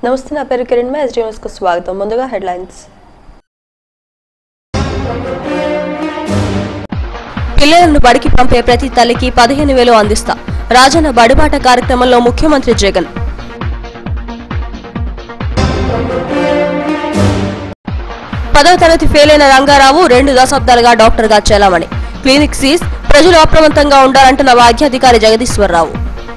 నమస్తే, నా పేరు కిరణ్. ఎస్డీ న్యూస్ కు స్వాగతం. ముందుగా హెడ్లైన్స్. పిల్లలను బడికి పంపే ప్రతి తల్లికి 15,000 అందిస్తా. రాజన్న బడిబాట కార్యక్రమంలో ముఖ్యమంత్రి జగన్. పదవ తరగతి ఫెయిల్ అయిన రంగారావు 2 దశాబ్దాలుగా డాక్టర్గా చెలామణి. క్లినిక్ సీజ్, ప్రజలు అప్రమత్తంగా ఉండాలంటున్న వైద్యాధికారి జగదీశ్వరరావు.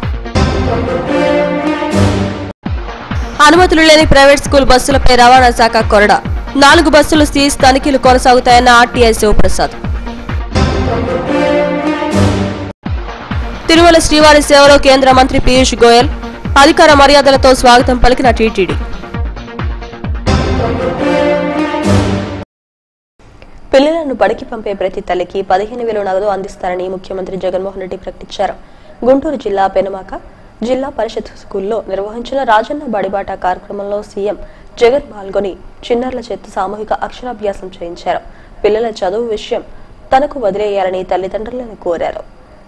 అనుమతులు లేని ప్రైవేట్ స్కూల్ బస్సులపై రవాణా శాఖ కొరడా. 4 బస్సులు సీజ్, తనిఖీలు కొనసాగుతాయన్న ఆర్టీఐ శివప్రసాద్. తిరుమల శ్రీవారి సేవలో కేంద్ర మంత్రి పీయూష్ గోయల్. అధికార మర్యాదలతో స్వాగతం పలికిన టీటీడీ. పిల్లలను బడికి పంపే ప్రతి తల్లికి 15,000 నగదు అందిస్తారని ముఖ్యమంత్రి జగన్మోహన్ రెడ్డి ప్రకటించారు. గుంటూరు జిల్లా పెనుమాక జిల్లా పరిషత్ స్కూల్లో నిర్వహించిన రాజన్న బడిబాట కార్యక్రమంలో సీఎం జగన్ పాల్గొని చిన్నారుల చేత సామూహిక అక్షరాభ్యాసం చేయించారు. పిల్లల చదువు విషయం తనకు వదిలేయాలని తల్లిదండ్రులను కోరారు.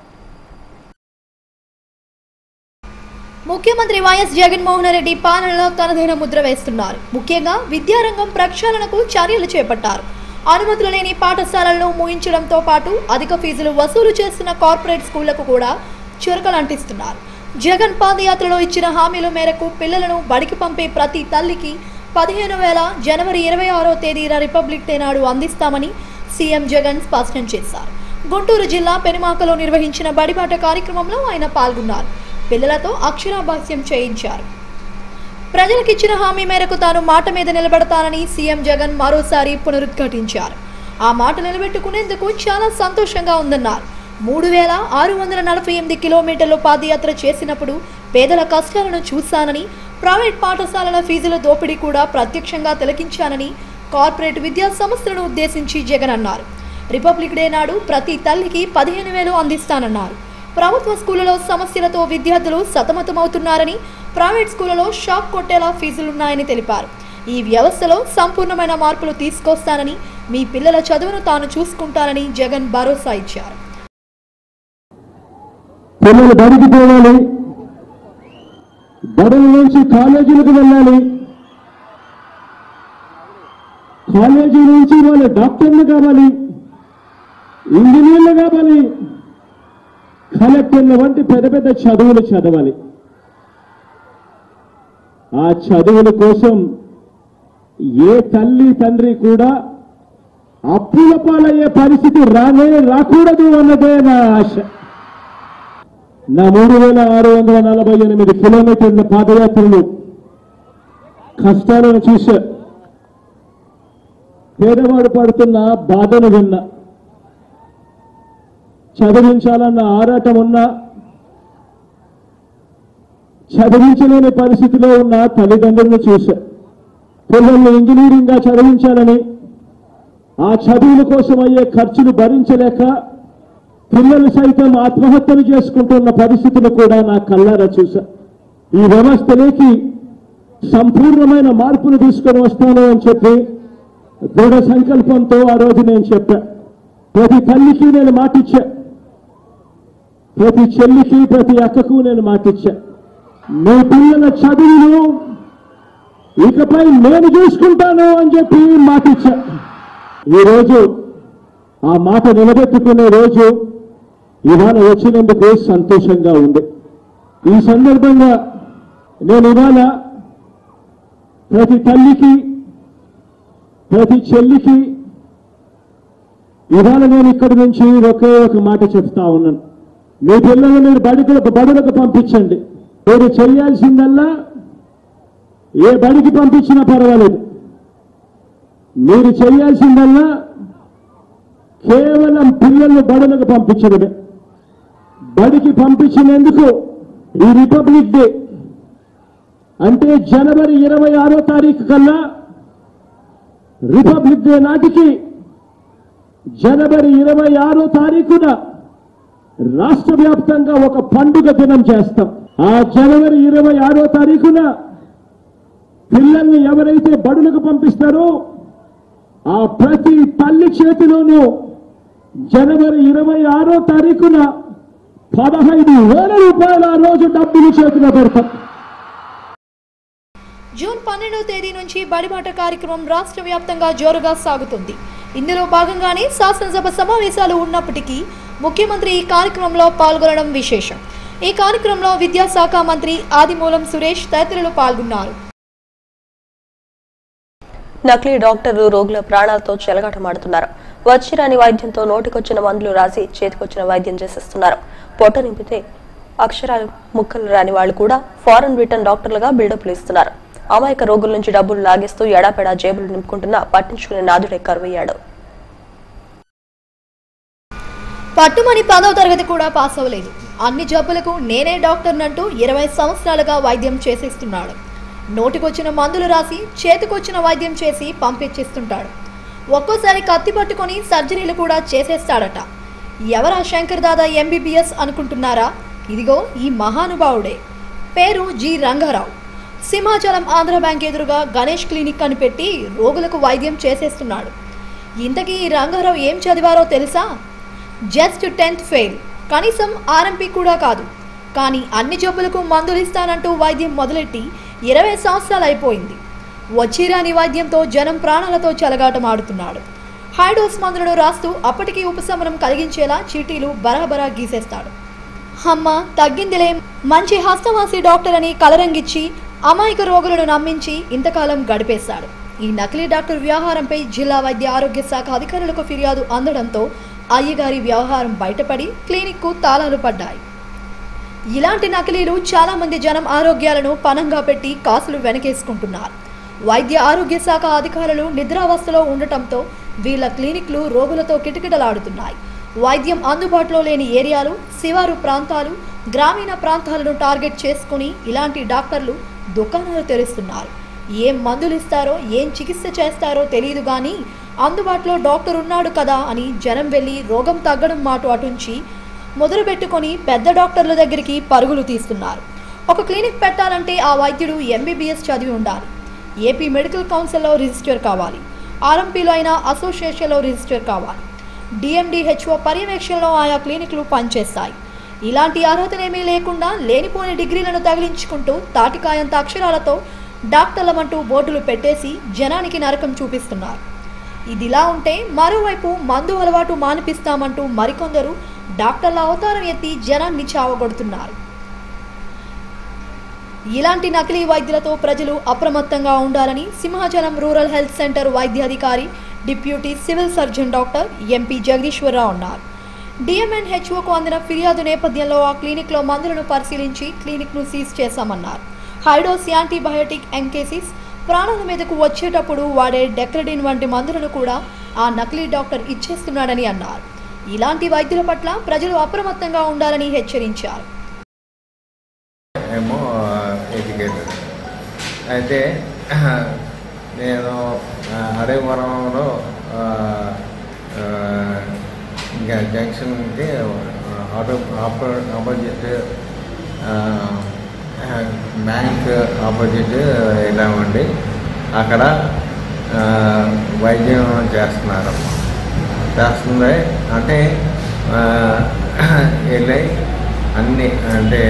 ముఖ్యమంత్రి వైఎస్ జగన్మోహన్ రెడ్డి పాలనలో తనదైన ముద్ర వేస్తున్నారు. ముఖ్యంగా విద్యారంగం ప్రక్షాళనకు చర్యలు చేపట్టారు. అనుమతులు లేని పాఠశాలలను మూయించడంతో పాటు అధిక ఫీజులు వసూలు చేస్తున్న కార్పొరేట్ స్కూళ్లకు కూడా చురకలు అంటిస్తున్నారు. జగన్ పాదయాత్రలో ఇచ్చిన హామీల మేరకు పిల్లలను బడికి పంపే ప్రతి తల్లికి 15,000 జనవరి 26వ తేదీన రిపబ్లిక్ డే నాడు అందిస్తామని సీఎం జగన్ స్పష్టం చేశారు. గుంటూరు జిల్లా పెనుమాకలో నిర్వహించిన బడిబాట కార్యక్రమంలో ఆయన పాల్గొన్నారు. పిల్లలతో అక్షరాభ్యాసం చేయించారు. ప్రజలకిచ్చిన హామీ మేరకు తాను మాట మీద నిలబడతానని సీఎం జగన్ మరోసారి పునరుద్ఘాటించారు. ఆ మాట నిలబెట్టుకునేందుకు చాలా సంతోషంగా ఉందన్నారు. 3,648 కిలోమీటర్లు పాదయాత్ర చేసినప్పుడు పేదల కష్టాలను చూశానని, ప్రైవేట్ పాఠశాలల ఫీజుల దోపిడీ కూడా ప్రత్యక్షంగా తిలకించానని కార్పొరేట్ విద్యా సంస్థలను ఉద్దేశించి జగన్ అన్నారు. రిపబ్లిక్ డే నాడు ప్రతి తల్లికి 15,000 అందిస్తానన్నారు. ప్రభుత్వ స్కూళ్లలో సమస్యలతో విద్యార్థులు సతమతమవుతున్నారని, ప్రైవేట్ స్కూళ్లలో షాక్ కొట్టేలా ఫీజులున్నాయని తెలిపారు. ఈ వ్యవస్థలో సంపూర్ణమైన మార్పులు తీసుకొస్తానని, మీ పిల్లల చదువును తాను చూసుకుంటానని జగన్ భరోసా ఇచ్చారు. పిల్లలు బడికి పోవాలి, బడుల నుంచి కాలేజీలకు వెళ్ళాలి, కాలేజీ నుంచి వాళ్ళు డాక్టర్లు కావాలి, ఇంజనీర్లు కావాలి, కలెక్టర్ల వంటి పెద్ద పెద్ద చదువులు చదవాలి. ఆ చదువుల కోసం ఏ తల్లి తండ్రి కూడా అప్పుల పాలయ్యే పరిస్థితి రాకూడదు అన్నదే నా ఆశ. నా 3,648 కిలోమీటర్ల పాదయాత్రలు కష్టాలను చూశా. పేదవాడు పడుతున్న బాధను విన్నా. చదివించాలన్న ఆరాటం ఉన్నా, చదివించలేని పరిస్థితిలో ఉన్న తల్లిదండ్రులను చూశా. పిల్లల్ని ఇంజనీరింగ్గా చదివించాలని, ఆ చదువుల కోసం అయ్యే ఖర్చులు భరించలేక పిల్లలు సైతం ఆత్మహత్యలు చేసుకుంటున్న పరిస్థితులు కూడా నా కళ్ళారా చూశా. ఈ వ్యవస్థలోకి సంపూర్ణమైన మార్పును తీసుకొని వస్తాను అని చెప్పి దృఢ సంకల్పంతో ఆ రోజు నేను చెప్పా. ప్రతి తల్లికి నేను మాటిచ్చా, ప్రతి చెల్లికి ప్రతి అక్కకు నేను మాటిచ్చా. మీ పిల్లల చదువును ఇకపై నేను చూసుకుంటాను అని చెప్పి మాటిచ్చా. ఈరోజు ఆ మాట నిలబెట్టుకునే రోజు ఇవాళ వచ్చినందుకు సంతోషంగా ఉంది. ఈ సందర్భంగా నేను ఇవాళ ప్రతి తల్లికి ప్రతి చెల్లికి ఇవాళ నేను ఇక్కడి నుంచి ఒకే ఒక మాట చెప్తా ఉన్నాను. మీ పిల్లలు మీరు బడులకు పంపించండి. మీరు చేయాల్సిందల్లా ఏ బడికి పంపించినా పర్వాలేదు, మీరు చేయాల్సిందల్లా కేవలం పిల్లలను బడులకు పంపించడమే. బడికి పంపించినందుకు ఈ రిపబ్లిక్ డే అంటే జనవరి 26వ తారీఖు కల్లా, రిపబ్లిక్ డే నాటికి జనవరి 26వ తారీఖున రాష్ట్ర వ్యాప్తంగా ఒక పండుగ దినం చేస్తాం. ఆ జనవరి 26వ తారీఖున పిల్లల్ని ఎవరైతే బడులకు పంపిస్తారో ఆ ప్రతి తల్లి చేతిలోనూ జనవరి 26వ తారీఖున 15,000 రూపాయల ఆ రోజు డబ్బులు చేతిలో పెడతాం. జూన్ 12వ తేదీ నుంచి బడిబాట కార్యక్రమం రాష్ట్ర వ్యాప్తంగా జోరుగా సాగుతుంది. ఇందులో భాగంగానే శాసనసభ సమావేశాలు ఉన్నప్పటికీ ముఖ్యమంత్రి ఈ కార్యక్రమంలో పాల్గొనడం విశేషం. ఈ కార్యక్రమంలో విద్యాశాఖ మంత్రి ఆదిమూలం సురేష్ తదితరులు పాల్గొన్నారు. నకిలీ డాక్టర్లు రోగుల ప్రాణాలతో చెలగాటమాడుతున్నారు. వచ్చిరాని వైద్యంతో నోటికొచ్చిన మందులు రాసి చేతికొచ్చిన వైద్యం చేసేస్తున్నారు. పొట్ట నింపితే అక్షరాలు ముక్కలు రాని వాళ్ళు కూడా ఫారెన్ రిటర్న్ డాక్టర్లుగా బిల్డప్లు ఇస్తున్నారు. అమాయక రోగుల నుంచి డబ్బులు లాగేస్తూ ఎడాపెడా జేబులు నింపుకుంటున్నా పట్టించుకునే నాదుడే కరువయ్యాడు. పట్టుమని 10వ తరగతి కూడా పాస్ అవ్వలేదు. అన్ని జబ్బులకు నేనే డాక్టర్నంటూ 20 సంవత్సరాలుగా వైద్యం చేసేస్తున్నాడు. నోటికొచ్చిన మందులు రాసి చేతికొచ్చిన వైద్యం చేసి పంపించేస్తుంటాడు. ఒక్కోసారి కత్తి పట్టుకొని సర్జరీలు కూడా చేసేస్తాడట. ఎవరా శంకర్ దాదా MBBS అనుకుంటున్నారా? ఇదిగో ఈ మహానుభావుడే. పేరు జి రంగారావు. సింహాచలం ఆంధ్ర బ్యాంక్ ఎదురుగా గణేష్ క్లినిక్ అని పెట్టి రోగులకు వైద్యం చేసేస్తున్నాడు. ఇంతకీ ఈ రంగారావు ఏం చదివారో తెలుసా? జస్ట్ 10th ఫెయిల్, కనీసం RMP కూడా కాదు. కానీ అన్ని జబ్బులకు మందులు ఇస్తానంటూ వైద్యం మొదలెట్టి 20 సంవత్సరాలు అయిపోయింది. వచ్చిరాని వైద్యంతో జనం ప్రాణాలతో చెలగాటమాడుతున్నాడు. హైడోస్ మందులను రాస్తూ అప్పటికీ ఉపశమనం కలిగించేలా చీటీలు బరాబరా గీసేస్తాడు. అమ్మ తగ్గిందిలే, మంచి హస్తవాసి డాక్టర్ అని కలరంగిచ్చి అమాయక రోగులను నమ్మించి ఇంతకాలం గడిపేశాడు. ఈ నకిలీ డాక్టర్ వ్యవహారంపై జిల్లా వైద్య ఆరోగ్య శాఖ అధికారులకు ఫిర్యాదు అందడంతో అయ్యగారి వ్యవహారం బయటపడి క్లినిక్కు తాళాలు పడ్డాయి. ఇలాంటి నకిలీలు చాలా మంది జనం ఆరోగ్యాలను పణంగా పెట్టి కాసులు వెనకేసుకుంటున్నారు. వైద్య ఆరోగ్య శాఖ అధికారులు నిద్రావస్థలో ఉండటంతో వీళ్ల క్లినిక్లు రోగులతో కిటకిటలాడుతున్నాయి. వైద్యం అందుబాటులో లేని ఏరియాలు, శివారు ప్రాంతాలు, గ్రామీణ ప్రాంతాలను టార్గెట్ చేసుకుని ఇలాంటి డాక్టర్లు దుకాణాలు తెరుస్తున్నారు. ఏం మందులు ఇస్తారో, ఏం చికిత్స చేస్తారో తెలియదు కానీ అందుబాటులో డాక్టర్ ఉన్నాడు కదా అని జనం వెళ్ళి రోగం తగ్గడం మాట అటుంచి మొదలుపెట్టుకొని పెద్ద డాక్టర్ల దగ్గరికి పరుగులు తీస్తున్నారు. ఒక క్లినిక్ పెట్టాలంటే ఆ వైద్యుడు MBBS చదివి ఉండాలి. ఏపీ మెడికల్ కౌన్సిల్లో రిజిస్టర్ కావాలి. RMPలో అయినా అసోసియేషన్లో రిజిస్టర్ కావాలి. DMDHO పర్యవేక్షణలో ఆయా క్లినిక్లు పనిచేస్తాయి. ఇలాంటి అర్హతనేమీ లేకుండా లేనిపోని డిగ్రీలను తగిలించుకుంటూ తాటికాయంత అక్షరాలతో డాక్టర్లమంటూ బోర్డులు పెట్టేసి జనానికి నరకం చూపిస్తున్నారు. ఇదిలా ఉంటే మరోవైపు మందు అలవాటు మానిపిస్తామంటూ మరికొందరు డాక్టర్ల అవతారం ఎత్తి జనాన్ని చావగొడుతున్నారు. ఇలాంటి నకిలీ వైద్యులతో ప్రజలు అప్రమత్తంగా ఉండాలని సింహాచలం రూరల్ హెల్త్ సెంటర్ వైద్యాధికారి deputy civil surgeon doctor MP Jagadeeswara Rao అన్నారు. DMNHOకు అందిన ఫిర్యాదు నేపథ్యంలో ఆ క్లినిక్లో మందులను పరిశీలించి క్లినిక్ను సీజ్ చేశామన్నారు. హైడోస్ యాంటీబయోటిక్ ఎంకేసిస్ ప్రాణాల మీదకు వచ్చేటప్పుడు వాడే డెక్రడిన్ వంటి మందులను కూడా ఆ నకిలీ డాక్టర్ ఇచ్చేస్తున్నాడని అన్నారు. ఇలాంటి వైద్యుల పట్ల ప్రజలు అప్రమత్తంగా ఉండాలని హెచ్చరించారు. అయితే నేను అడేవరంలో జంక్షన్కి ఆపోజిట్ బ్యాంక్ ఆపోజిట్ వెళ్ళామండి. అక్కడ వైద్యం చేస్తుంది. అంటే వెళ్ళి అన్ని అంటే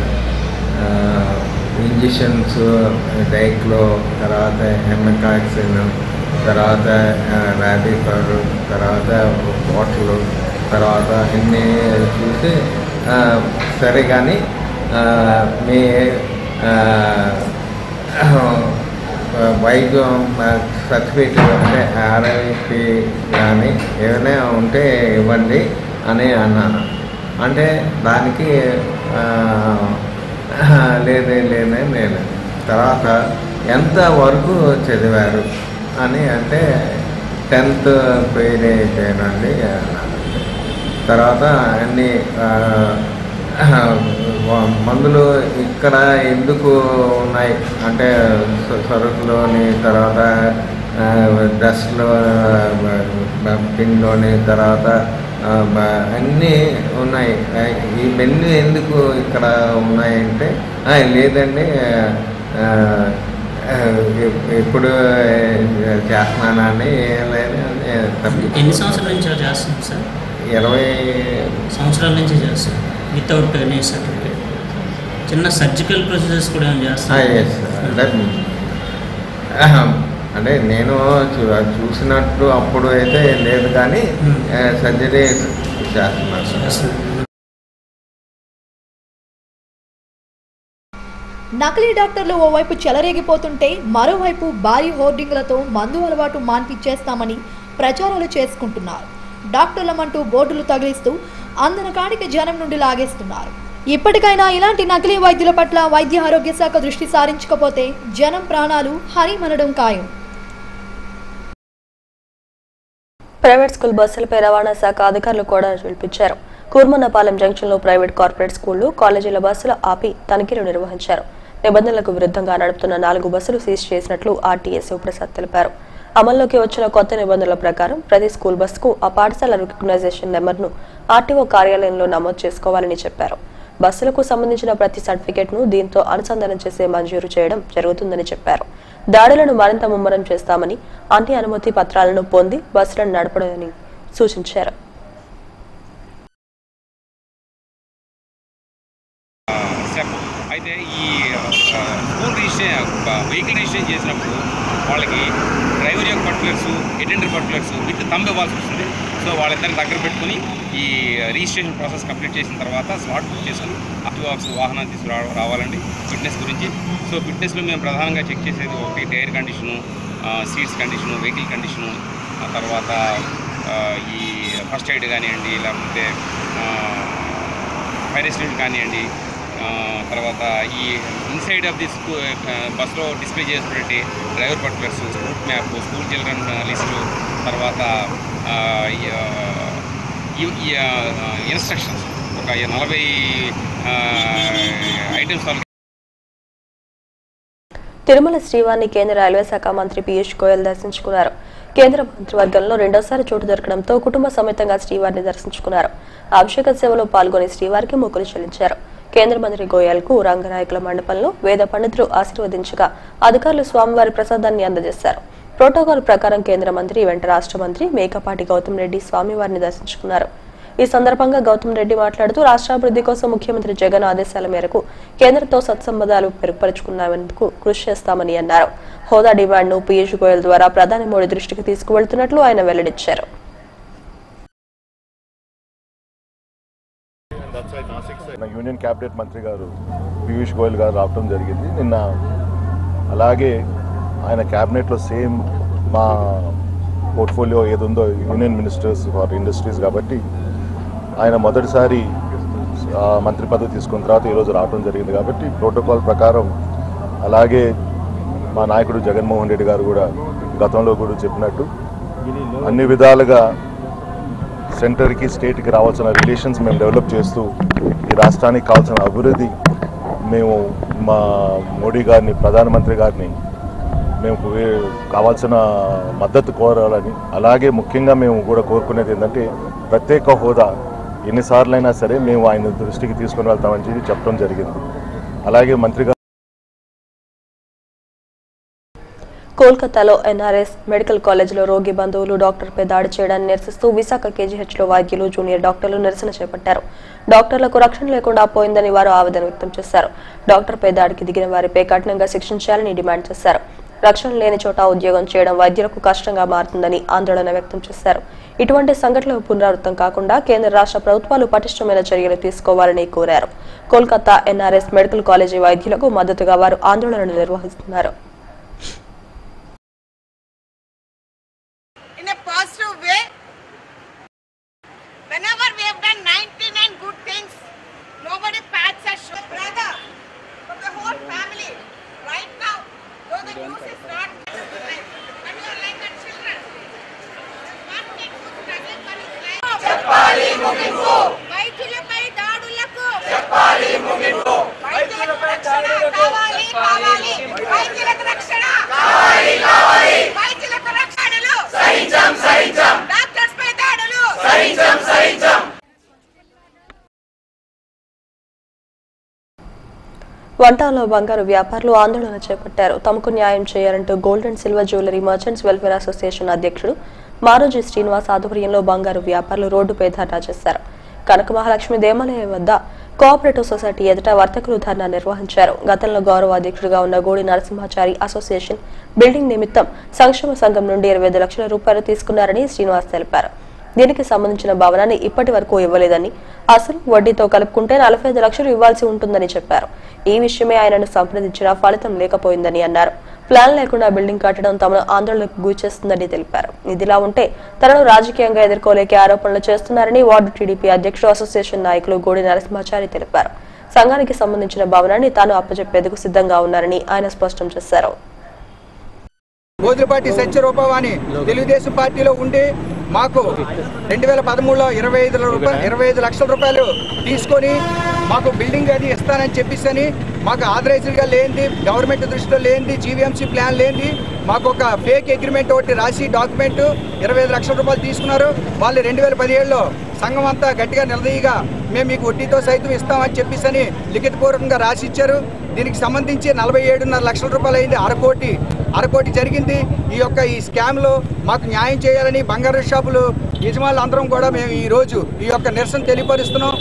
ఇంజెక్షన్స్, డైక్లో, తర్వాత హెమకాక్సిన్, తర్వాత రాడిఫర్, తర్వాత బాటిల్, తర్వాత అన్నీ చూసి సరే కానీ మీ వైద్యం సర్టిఫికేట్ అంటే RIP కానీ ఏమైనా ఉంటే ఇవ్వండి అని అన్నాను. అంటే దానికి లేదు. తర్వాత ఎంత వరకు చదివారు అని అంటే 10th ఫెయిల్ అయిపోయానండి అన్నాను. తర్వాత అన్ని మందులు ఇక్కడ ఎందుకు ఉన్నాయి అంటే సరుకులోని, తర్వాత డ్రెస్లో పిన్లోని, తర్వాత అన్నీ ఉన్నాయి. ఇవన్నీ ఎందుకు ఇక్కడ ఉన్నాయంటే లేదండి ఎప్పుడు చేస్తున్నానని ఏం లేదు. ఎన్ని సంవత్సరాల నుంచి చేస్తున్నాను సార్? 20 సంవత్సరాల నుంచి చేస్తాను వితౌట్ ఎనీ సర్టిఫికేట్. చిన్న సర్జికల్ ప్రొసీజర్స్ కూడా ఏమైనా చేస్తాను? అంటే అంటే నేను చూసినట్టు అప్పుడు అయితే లేదు, కానీ సర్జరీ చేస్తున్నారు. నకిలీ డాక్టర్లు ఓవైపు చెలరేగిపోతుంటే మరోవైపు భారీ హోర్డింగ్లతో మందు అలవాటు మాన్పిచ్చేస్తామని ప్రచారాలు చేసుకుంటున్నారు. డాక్టర్లమంటూ బోర్డులు తగిలిస్తూ అందన కాడికి జనం నుండి లాగేస్తున్నారు. ఇప్పటికైనా ఇలాంటి నకిలీ వైద్యుల పట్ల వైద్య ఆరోగ్య శాఖ దృష్టి సారించకపోతే జనం ప్రాణాలు హరిమనడం ఖాయం. ప్రైవేట్ స్కూల్ బస్సులపై రవాణా శాఖ అధికారులు కూడా పిలిపించారు. కూర్మన్నపాలెం జంక్షన్లో ప్రైవేట్ కార్పొరేట్ స్కూళ్లు కాలేజీల బస్సులు ఆపి తనిఖీలు నిర్వహించారు. నిబంధనలకు విరుద్ధంగా నడుపుతున్న 4 బస్సులు సీజ్ చేసినట్లు ఆర్టీఏ శివప్రసాద్ తెలిపారు. అమల్లోకి వచ్చిన కొత్త నిబంధనల ప్రకారం ప్రతి స్కూల్ బస్సుకు ఆ పాఠశాల రికగ్నైజేషన్ నెంబర్ను ఆర్టీఓ కార్యాలయంలో నమోదు చేసుకోవాలని చెప్పారు. బస్సులకు సంబంధించిన ప్రతి సర్టిఫికెట్ను దీంతో అనుసంధానం చేసే మంజూరు చేయడం జరుగుతుందని చెప్పారు. దాడులను మరింత ముమ్మరం చేస్తామని, అన్ని అనుమతి పత్రాలను పొంది బస్సులను నడపడని సూచించారు. అయితే ఈ స్కూల్ వెహికల్ రిజిస్ట్రేషన్ చేసినప్పుడు వాళ్ళకి డ్రైవర్ యొక్క పర్టికులర్స్, అటెండర్ పర్టికులర్స్ వీటిని తంబు ఇవ్వాల్సి వస్తుంది. సో వాళ్ళిద్దరిని దగ్గర పెట్టుకుని ఈ రిజిస్ట్రేషన్ ప్రాసెస్ కంప్లీట్ చేసిన తర్వాత స్లాట్ బుక్ చేసుకుని వాహనాన్ని తీసుకురావాలండి ఫిట్నెస్ గురించి. సో ఫిట్నెస్లో మేము ప్రధానంగా చెక్ చేసేది ఒకటి tyre condition, seats condition, vehicle condition, ఆ తర్వాత ఈ ఫస్ట్ ఎయిడ్ కానివ్వండి, లేకపోతే ఫైర్ ఎస్టిమేట్ కానివ్వండి, తర్వాత ఈ ఇన్సైడ్ ఆఫ్ ది బస్లో డిస్ప్లే చేసినటువంటి driver particulars, route map, school children list, తర్వాత ఇన్స్ట్రక్షన్స్ ఒక 40 ఐటమ్స్. తిరుమల శ్రీవారిని కేంద్ర రైల్వే శాఖ మంత్రి పీయూష్ గోయల్ దర్శించుకున్నారు. కేంద్ర మంత్రివర్గంలో రెండోసారి చోటు దొరకడంతో కుటుంబ సమేతంగా శ్రీవారిని దర్శించుకున్నారు. అభిషేక సేవలో పాల్గొని శ్రీవారికి మొక్కులు చెల్లించారు. కేంద్ర మంత్రి గోయల్ కు రంగనాయకుల మండపంలో వేద పండితులు ఆశీర్వదించగా అధికారులు స్వామివారి ప్రసాదాన్ని అందజేశారు. ప్రోటోకాల్ ప్రకారం కేంద్ర మంత్రి వెంట రాష్ట్ర మంత్రి మేకపాటి గౌతమ్ రెడ్డి స్వామివారిని దర్శించుకున్నారు. ఈ సందర్భంగా గౌతమ్ రెడ్డి మాట్లాడుతూ రాష్ట్రాభివృద్ధి కోసం ముఖ్యమంత్రి జగన్ ఆదేశాల మేరకు కేంద్రంతో సత్సంబంధాలు మెరుగుపరుచుకున్నందుకు కృషి చేస్తామని అన్నారు. హోదా డిమాండ్ను పీయూష్ గోయల్ ద్వారా ప్రధాని మోడీ దృష్టికి తీసుకువెళ్తున్నట్లు ఆయన వెల్లడించారు. యూనియన్ క్యాబినెట్ మంత్రి గారు పీయూష్ గోయల్ గారు రావడం జరిగింది నిన్న. అలాగే ఆయన క్యాబినెట్లో సేమ్ మా పోర్ట్ఫోలియో ఏదుందో యూనియన్ మినిస్టర్స్ ఫర్ ఇండస్ట్రీస్ కాబట్టి ఆయన మొదటిసారి మంత్రి పదవి తీసుకున్న తర్వాత ఈరోజు రావడం జరిగింది. కాబట్టి ప్రోటోకాల్ ప్రకారం అలాగే మా నాయకుడు జగన్మోహన్ రెడ్డి గారు కూడా గతంలో కూడా చెప్పినట్టు అన్ని విధాలుగా సెంటర్కి స్టేట్కి రావాల్సిన రిలేషన్స్ మేము డెవలప్ చేస్తూ ఈ రాష్ట్రానికి కావాల్సిన అభివృద్ధి మేము మా మోడీ గారిని, ప్రధానమంత్రి గారిని మేము కావాల్సిన మద్దతు కోరాలని, అలాగే ముఖ్యంగా మేము కూడా కోరుకునేది ఏంటంటే ప్రత్యేక హోదా ఎన్నిసార్లైనా సరే మేము ఆయన దృష్టికి తీసుకుని వెళ్తామని చెప్పి చెప్పడం జరిగింది. అలాగే మంత్రి గారు కోల్కతాలో ఎన్ఆర్ఎస్ మెడికల్ కాలేజీలో రోగి బంధువులు డాక్టర్పై దాడి చేయడాన్ని నిరసిస్తూ విశాఖ కేజీహెచ్లో వైద్యులు, జూనియర్ డాక్టర్లు నిరసన చేపట్టారు. డాక్టర్లకు రక్షణ లేకుండా పోయిందని వారు ఆవేదన వ్యక్తం చేశారు. డాక్టర్పై దాడికి దిగిన వారిపై కఠినంగా శిక్షించాలని డిమాండ్ చేశారు. రక్షణ లేని చోట ఉద్యోగం చేయడం వైద్యులకు కష్టంగా మారుతుందని ఆందోళన వ్యక్తం చేశారు. ఇటువంటి సంఘటనలు పునరావృతం కాకుండా కేంద్ర రాష్ట్ర ప్రభుత్వాలు పటిష్టమైన చర్యలు తీసుకోవాలని కోరారు. కోల్కతా ఎన్ఆర్ఎస్ మెడికల్ కాలేజీ వైద్యులకు మద్దతుగా వారు ఆందోళనలు నిర్వహిస్తున్నారు. వంటాలో బంగారు వ్యాపారులు ఆందోళన చేపట్టారు. తమకు న్యాయం చేయాలంటూ gold and silver jewellery merchants welfare association అధ్యక్షుడు మారోజీ శ్రీనివాస్ ఆధ్వర్యంలో బంగారు వ్యాపారులు రోడ్డుపై ధర్నా చేశారు. కనక మహాలక్ష్మి దేవాలయం వద్ద కోఆపరేటివ్ సొసైటీ ఎదుట వర్తకులు ధర్నా నిర్వహించారు. గతంలో గౌరవ అధ్యక్షుడిగా ఉన్న గోడి నరసింహాచారి అసోసియేషన్ బిల్డింగ్ నిమిత్తం సంక్షేమ సంఘం నుండి 25 లక్షల రూపాయలు తీసుకున్నారని శ్రీనివాస్ తెలిపారు. దీనికి సంబంధించిన భవనాన్ని ఇప్పటి వరకు ఇవ్వలేదని, అసలు వడ్డీతో కలుపుకుంటే 45 లక్షలు ఇవ్వాల్సి ఉంటుందని చెప్పారు. ఈ విషయమే ఆయనను సంప్రదించినా ఫలితం లేకపోయిందని అన్నారు. ప్లాన్ లేకుండా బిల్డింగ్ కట్టడం తమను ఆందోళనకు గురిచేస్తుందని తెలిపారు. ఇదిలా ఉంటే తనను రాజకీయంగా ఎదుర్కోలేకే ఆరోపణలు చేస్తున్నారని వార్డు టీడీపీ అధ్యక్షుడు అసోసియేషన్ నాయకులు గోడి నరసింహాచారి తెలిపారు. సంఘానికి సంబంధించిన భవనాన్ని తాను అప్పచెప్పేందుకు సిద్ధంగా ఉన్నారని ఆయన స్పష్టం చేశారు. భోజనపాటి సత్యరూపవాణి తెలుగుదేశం పార్టీలో ఉండి మాకు 2013లో 25 లక్షల రూపాయలు తీసుకొని మాకు బిల్డింగ్ అది ఇస్తానని చెప్పేసి మాకు ఆథరైజ్డ్గా లేనిది, గవర్నమెంట్ దృష్టిలో లేనిది, జీవీఎంసీ ప్లాన్ లేనిది మాకు ఒక ఫేక్ అగ్రిమెంట్ ఒకటి రాసి డాక్యుమెంట్ 25 లక్షల రూపాయలు తీసుకున్నారు. వాళ్ళు 2017లో సంఘం అంతా గట్టిగా నిలదీయగా మేము మీకు వడ్డీతో సైతం ఇస్తామని చెప్పేసి లిఖితపూర్వకంగా రాసి ఇచ్చారు. దీనికి సంబంధించి 47.5 లక్షల రూపాయలు అయింది. అరకోటి జరిగింది. ఈ స్కామ్లో మాకు న్యాయం చేయాలని బంగారు షాపులు యజమానులు అందరం కూడా మేము ఈ రోజు ఈ నిరసన తెలియపరుస్తున్నాం.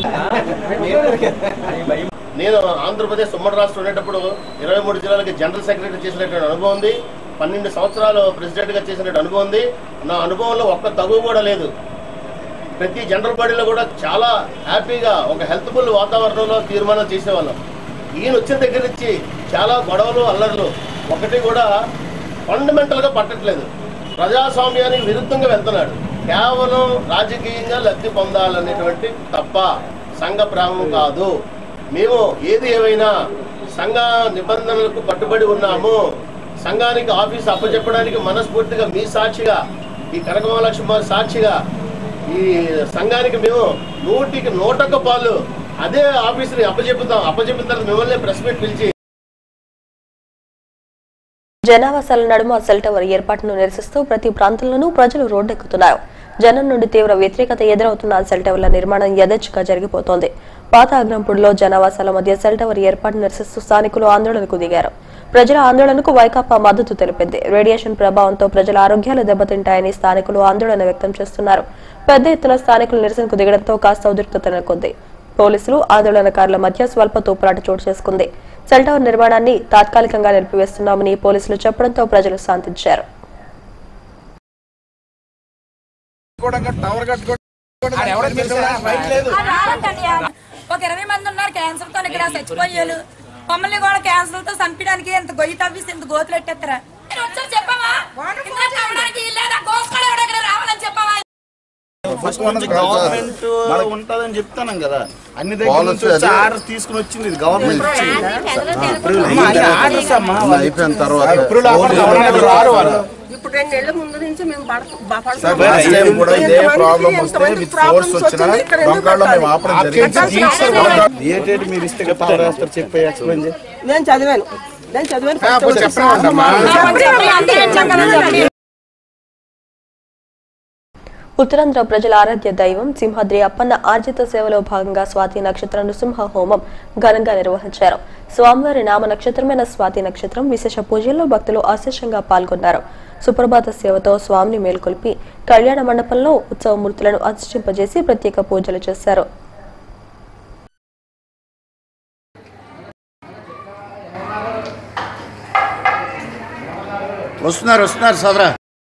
నేను ఆంధ్రప్రదేశ్ ఉమ్మడి రాష్ట్రం ఉండేటప్పుడు 23 జిల్లాలకి జనరల్ సెక్రటరీ చేసినటువంటి అనుభవం ఉంది. 12 సంవత్సరాలు ప్రెసిడెంట్గా చేసినటువంటి అనుభవం ఉంది. నా అనుభవంలో ఒక్క తగువ కూడా లేదు. ప్రతి జనరల్ బాడీలో కూడా చాలా హ్యాపీగా ఒక హెల్త్ఫుల్ వాతావరణంలో తీర్మానం చేసేవాళ్ళం. ఈయన వచ్చిన దగ్గర నుంచి చాలా గొడవలు, అల్లర్లు ఒకటి కూడా ఫండమెంటల్గా పట్టట్లేదు. ప్రజాస్వామ్యానికి విరుద్ధంగా వెళ్తున్నాడు. కేవలం రాజకీయంగా లబ్ధి పొందాలనేటువంటి తప్ప సంఘ ప్రారంభం కాదు. మేము ఏది ఏమైనా సంఘ నిబంధనలకు కట్టుబడి ఉన్నాము. సంఘానికి ఆఫీస్ అప్పచెప్పడానికి మనస్ఫూర్తిగా మీ సాక్షిగా, ఈ కనక మహాలక్ష్మి సాక్షిగా ఈ సంఘానికి మేము 100కి 101 పాలు అదే ఆఫీసుని అప్పచెప్పిన తర్వాత మిమ్మల్ని ప్రెస్ మీట్ పిలిచి జనావాసాల నడుమ సెల్ టవర్ ఏర్పాటును నిరసిస్తూ ప్రతి ప్రాంతంలోనూ ప్రజలు రోడ్డెక్కుతున్నారు. జనం నుండి తీవ్ర వ్యతిరేకత ఎదురవుతున్న సెల్ టవర్ల నిర్మాణం యథేచ్ఛగా జరిగిపోతోంది. పాత అగ్రంపూడిలో జనావాసాల మధ్య సెల్ టవర్ ఏర్పాటు నిరసిస్తూ స్థానికులు ఆందోళనకు దిగారు. ప్రజల ఆందోళనకు వైకాపా మద్దతు తెలిపింది. రేడియేషన్ ప్రభావంతో ప్రజల ఆరోగ్యాలు దెబ్బతింటాయని స్థానికులు ఆందోళన వ్యక్తం చేస్తున్నారు. పెద్ద ఎత్తున స్థానికులు నిరసనకు దిగడంతో కాస్త ఉద్రిక్తత నెలకొంది. పోలీసులు ఆందోళనకారుల మధ్య స్వల్ప తోపులాట చోటు చేసుకుంది. సెల్ టవర్ నిర్మాణాన్ని తాత్కాలికంగా నిలిపివేస్తున్నామని పోలీసులు చెప్పడంతో ప్రజలు శాంతించారు. ఒక 20 మంది ఉన్నారు క్యాన్సర్ తో ఇక్కడ చచ్చిపోయారు. మమ్మల్ని కూడా క్యాన్సర్ తో చంపడానికి ఎంత గొయ్యి తవ్విస్తే ఎంత గోతులు ఎట్టేస్తారా? చెప్పావా రావాలని చెప్పావా? గవర్నమెంట్ ఉంటదని చెప్తాను కదా. అన్ని దగ్గర నుంచి ఆర్డర్ తీసుకుని వచ్చింది ఇది గవర్నమెంట్ అయిపోయిన తర్వాత ఇప్పుడు 2 నెలల ముందు నుంచి మేము మీరు ఇస్తే చెప్పే ఎక్స్ప్లెయిన్ చేయి. నేను చదివాను. ఉత్తరాంధ్ర ప్రజల ఆరాధ్య దైవం సింహాద్రి అప్పన్న ఆర్జిత సేవలో భాగంగా స్వాతి నక్షత్ర నృసింహ హోమం ఘనంగా నిర్వహించారు. స్వామివారి నామ నక్షత్రమైన స్వాతి నక్షత్రం విశేష పూజల్లో భక్తులు అశేషంగా పాల్గొన్నారు. సుప్రభాత సేవతో స్వామిని మేల్కొల్పి కళ్యాణ మండపంలో ఉత్సవమూర్తులను అధిష్టింపజేసి ప్రత్యేక పూజలు చేశారు. వస్తున్నారు సోదరా.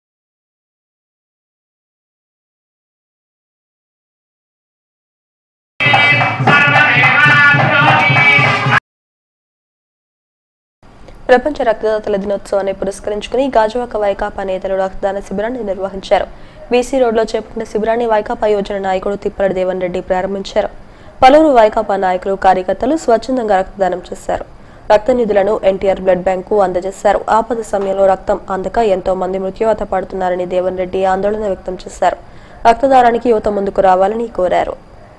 ప్రపంచ రక్తదాతల దినోత్సవాన్ని పురస్కరించుకుని గాజువాక వైకాపా నేతలు రక్తదాన శిబిరాన్ని నిర్వహించారు. బీసీ రోడ్లో చేపట్టిన శిబిరాన్ని వైకాపా యోజన నాయకుడు తిప్పల దేవన్ రెడ్డి ప్రారంభించారు. పలువురు వైకాపా నాయకులు, కార్యకర్తలు స్వచ్ఛందంగా రక్తదానం చేశారు. రక్త నిధులను ఎన్టీఆర్ బ్లడ్ బ్యాంకు అందజేశారు. ఆపద సమయంలో రక్తం అందక ఎంతో మంది మృత్యువాత పడుతున్నారని దేవన్ రెడ్డి ఆందోళన వ్యక్తం చేశారు. రక్తదానానికి యువత ముందుకు రావాలని కోరారు.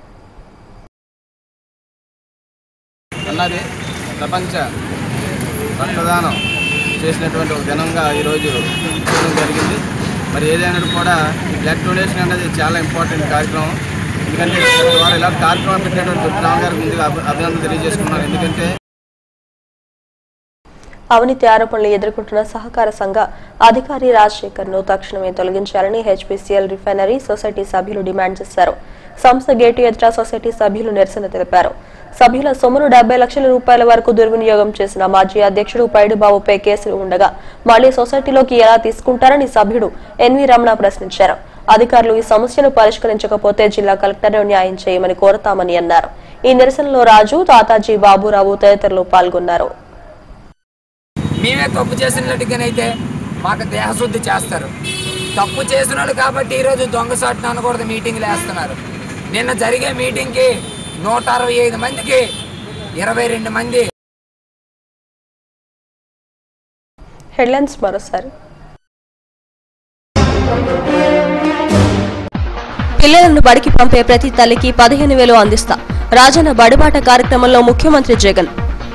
ప్రపంచ రక్తదానం చేసినటువంటి ఒక దినంగా ఈరోజు చేయడం జరిగింది. మరి ఏదైనా కూడా ఈ బ్లడ్ డొనేషన్ అనేది చాలా ఇంపార్టెంట్ కార్యక్రమం. ఎందుకంటే ద్వారా ఇలా కార్యక్రమం పెట్టినటువంటి దుర్గారావు గారికి ముందుగా అభినందనలు తెలియజేసుకున్నాను. ఎందుకంటే అవినీతి ఆరోపణలు ఎదుర్కొంటున్న సహకార సంఘ అధికారి రాజశేఖర్ ను తక్షణమే తొలగించాలని హెచ్పీసీఎల్ రిఫైనరీ సొసైటీ సభ్యులు డిమాండ్ చేశారు. సంస్థ గేటు ఎదుట సొసైటీ సభ్యులు నిరసన తెలిపారు. సభ్యుల సొమ్మును 70 లక్షల రూపాయల వరకు దుర్వినియోగం చేసిన మాజీ అధ్యక్షుడు పైడిబాబుపై కేసులు ఉండగా మళ్లీ సొసైటీలోకి ఎలా తీసుకుంటారని సభ్యుడు ఎన్వి రమణ ప్రశ్నించారు. అధికారులు ఈ సమస్యను పరిష్కరించకపోతే జిల్లా కలెక్టర్ న్యాయం చేయమని కోరతామని అన్నారు. ఈ నిరసనలో రాజు, తాతాజీ, బాబురావు తదితరులు పాల్గొన్నారు. మేమే తప్పు చేసినట్టుగానైతే మాకు దేహశుద్ధి చేస్తారు. తప్పు చేసినాడు కాబట్టి ఈరోజు దొంగసాటును అనకూడదు మీటింగ్లు వేస్తున్నారు. నిన్న జరిగే మీటింగ్కి 165 మందికి 22 మంది. హెడ్లైన్స్ మరోసారి. పిల్లలను బడికి పంపే ప్రతి తల్లికి 15,000 అందిస్తా. రాజన్న బడిబాట కార్యక్రమంలో ముఖ్యమంత్రి జగన్.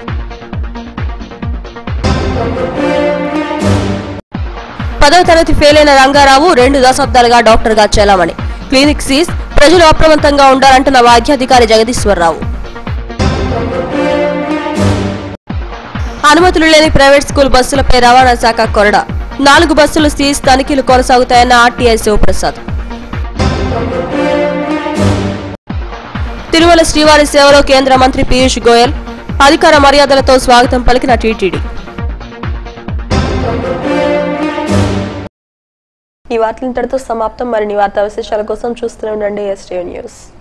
పదవ తరగతి ఫెయిల్ అయిన రంగారావు 2 దశాబ్దాలుగా డాక్టర్గా చెలామణి. క్లినిక్ సీజ్, ప్రజలు అప్రమత్తంగా ఉండాలంటున్న వైద్యాధికారి జగదీశ్వరరావు. అనుమతులు లేని ప్రైవేట్ స్కూల్ బస్సులపై రవాణా శాఖ కొరడా. 4 బస్సులు సీజ్, తనిఖీలు కొనసాగుతాయన్న ఆర్టీఐ శివప్రసాద్. తిరుమల శ్రీవారి సేవలో కేంద్ర మంత్రి పీయూష్ గోయల్. అధికార మర్యాదలతో స్వాగతం పలికిన టీటీడీ. ఈ వార్తలు ఇంతటితో సమాప్తం. మరిన్ని వార్తా విశేషాల కోసం చూస్తూనే ఉండండి STV న్యూస్.